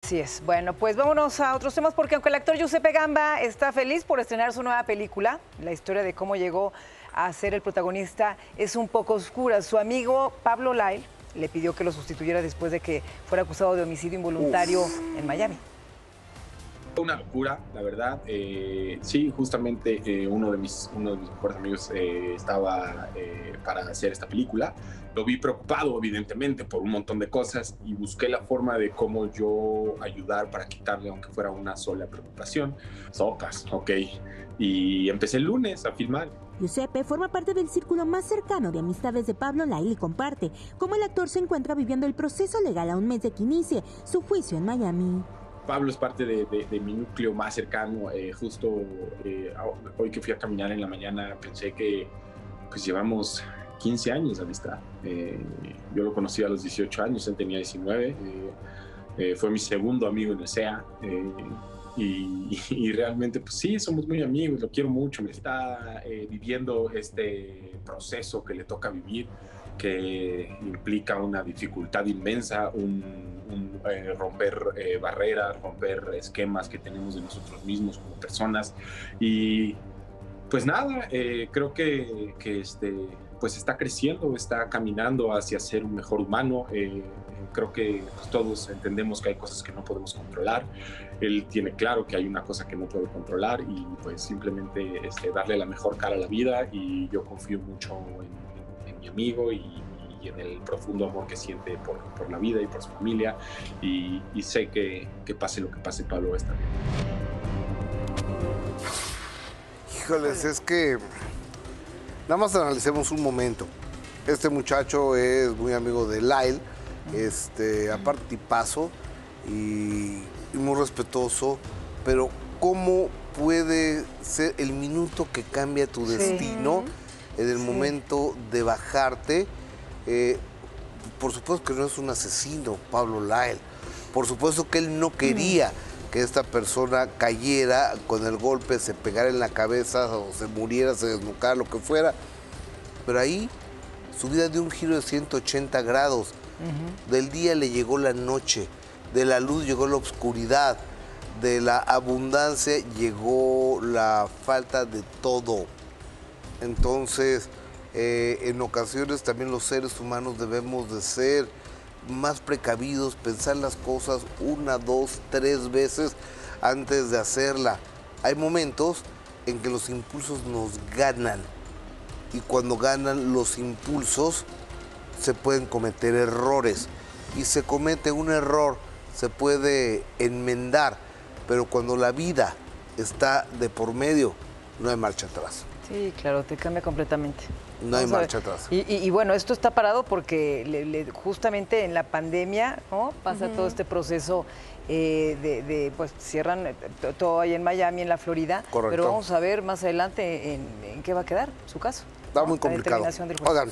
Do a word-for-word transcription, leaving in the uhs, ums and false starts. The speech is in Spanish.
Así es. Bueno, pues vámonos a otros temas porque aunque el actor Giuseppe Gamba está feliz por estrenar su nueva película, la historia de cómo llegó a ser el protagonista es un poco oscura. Su amigo Pablo Lyle le pidió que lo sustituyera después de que fuera acusado de homicidio involuntario Uf. en Miami. Una locura, la verdad. Eh, sí, justamente eh, uno, de mis, uno de mis mejores amigos eh, estaba eh, para hacer esta película. Lo vi preocupado, evidentemente, por un montón de cosas y busqué la forma de cómo yo ayudar para quitarle, aunque fuera una sola preocupación. Sopas, ok. Y empecé el lunes a filmar. Giuseppe forma parte del círculo más cercano de amistades de Pablo Lyle y comparte cómo el actor se encuentra viviendo el proceso legal a un mes de que inicie su juicio en Miami. Pablo es parte de, de, de mi núcleo más cercano. Eh, justo eh, hoy que fui a caminar en la mañana pensé que pues llevamos quince años de amistad. Eh, yo lo conocí a los dieciocho años, él tenía diecinueve. Eh, eh, fue mi segundo amigo en el C E A. Eh, y, y realmente, pues sí, somos muy amigos, lo quiero mucho. Me está eh, viviendo este proceso que le toca vivir, que implica una dificultad inmensa, un, un eh, romper eh, barreras, romper esquemas que tenemos de nosotros mismos como personas. Y pues nada, eh, creo que, que este, pues está creciendo, está caminando hacia ser un mejor humano. Eh, creo que pues, todos entendemos que hay cosas que no podemos controlar. Él tiene claro que hay una cosa que no puede controlar y pues simplemente este, darle la mejor cara a la vida, y yo confío mucho en, en, en mi amigo y, y en el profundo amor que siente por, por la vida y por su familia, y, y sé que, que pase lo que pase, Pablo va a estar bien. Híjoles, es que nada más analicemos un momento. Este muchacho es muy amigo de Lyle, este, aparte tipazo y, y muy respetuoso, pero ¿cómo puede ser el minuto que cambia tu destino sí. en el sí. momento de bajarte? Eh, por supuesto que no es un asesino, Pablo Lyle. Por supuesto que él no quería mm. que esta persona cayera con el golpe, se pegara en la cabeza o se muriera, se desnucara, lo que fuera. Pero ahí su vida dio un giro de ciento ochenta grados. Uh-huh. Del día le llegó la noche, de la luz llegó la oscuridad, de la abundancia llegó la falta de todo. Entonces, eh, en ocasiones también los seres humanos debemos de ser más precavidos, pensar las cosas una, dos, tres veces antes de hacerla. Hay momentos en que los impulsos nos ganan, y cuando ganan los impulsos se pueden cometer errores, y se comete un error, se puede enmendar, pero cuando la vida está de por medio, no hay marcha atrás. Sí, claro, te cambia completamente. No hay marcha atrás. Y, y, y bueno, esto está parado porque le, le, justamente en la pandemia, ¿no? Pasa uh-huh. todo este proceso eh, de, de, pues cierran todo ahí en Miami, en la Florida. Correcto. Pero vamos a ver más adelante en, en qué va a quedar su caso. Está ¿no? muy complicado. Oigan,